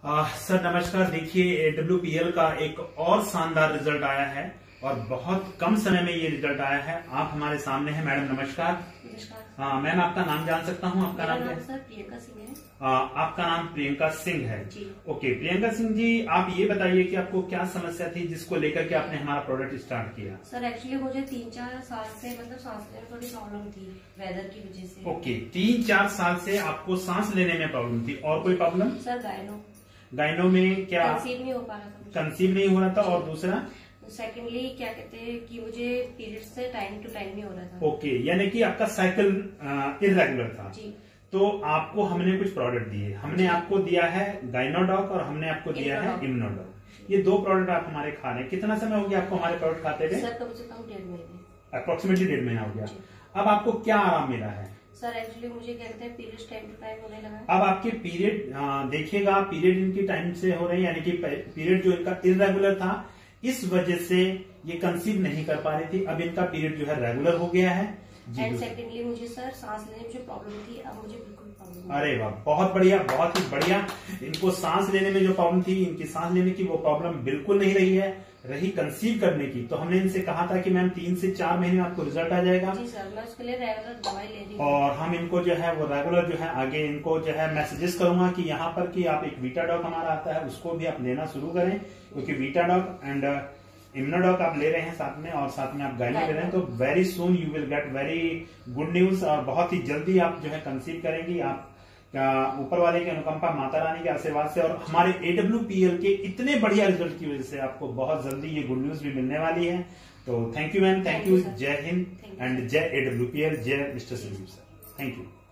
Sir नमस्कार। देखिए AWPL का एक और शानदार रिजल्ट आया है और बहुत कम समय में ये रिजल्ट आया है। आप हमारे सामने हैं। मैडम नमस्कार। नमस्कार। मैम आपका नाम जान सकता हूँ? आपका नाम क्या है? सर प्रियंका सिंह है। आपका नाम प्रियंका सिंह है जी। ओके प्रियंका सिंह जी, आप ये बताइए कि आपको क्या समस्या थी जिसको लेकर के आपने हमारा प्रोडक्ट स्टार्ट किया? सर एक्चुअली मुझे 3-4 साल से सांस लेने में थोड़ी प्रॉब्लम थी वेदर की वजह से। ओके 3-4 साल से आपको सांस लेने में प्रॉब्लम थी। और कोई प्रॉब्लम? सर गायनो में क्या? कंसीव नहीं हो पा रहा था। कंसीव नहीं हो रहा था। और दूसरा सेकेंडली क्या कहते हैं कि मुझे पीरियड्स से टाइम टू टाइम नहीं हो रहा था। ओके यानी कि आपका साइकिल इरेगुलर था। जी। तो आपको हमने कुछ प्रोडक्ट दिए। हमने आपको दिया है गाइनोडॉक और हमने आपको दिया है इम्यूनोडॉक। ये दो प्रोडक्ट आप हमारे खा रहे हैं। कितना समय हो गया आपको हमारे प्रोडक्ट खाते हुए? सर कम से कम 1.5 महीने। अप्रोक्सीमेटली 1.5 महीना हो गया। अब आपको क्या आराम मिला है? सर एक्चुअली मुझे क्या कहते हैं पीरियड्स टाइम टू टाइम होने लगा है। अब आपके पीरियड देखिएगा, पीरियड इनकी टाइम से हो रहे हैं, यानी कि पीरियड जो इनका इरेगुलर था इस वजह से ये कंसीव नहीं कर पा रही थी। अब इनका पीरियड जो है रेगुलर हो गया है। एंड सेकेंडली मुझे सर सांस लेने में जो प्रॉब्लम थी अब मुझे बिल्कुल प्रॉब्लम। अरे वाह, बहुत बढ़िया, बहुत ही बढ़िया। इनको सांस लेने में जो प्रॉब्लम थी, इनकी सांस लेने की वो प्रॉब्लम बिल्कुल नहीं रही है। रही कंसीव करने की, तो हमने इनसे कहा था कि मैम 3 से 4 महीने में आपको रिजल्ट आ जाएगा। जी सर, मैं उसके लिए रेगुलर दवाई ले रही हूँ। और हम इनको जो है वो रेगुलर जो है आगे इनको जो है मैं सजेस्ट करूंगा कि यहाँ पर कि आप एक वीटाडॉक हमारा आता है उसको भी आप लेना शुरू करें, क्योंकि वीटाडॉक एंड इम्यूनोडॉक आप ले रहे हैं साथ में, और साथ में आप गाइनो ले रहे हैं, तो very soon you will get very good news. और बहुत ही जल्दी आप जो है कंसीव करेंगी। आप ऊपर वाले की अनुकंपा, माता रानी के आशीर्वाद से और हमारे AWPL के इतने बढ़िया रिजल्ट की वजह से आपको बहुत जल्दी ये गुड न्यूज भी मिलने वाली है। तो thank you ma'am, thank you. जय हिंद एंड जय AWPL, जय mister Sanjeev sir. Thank you.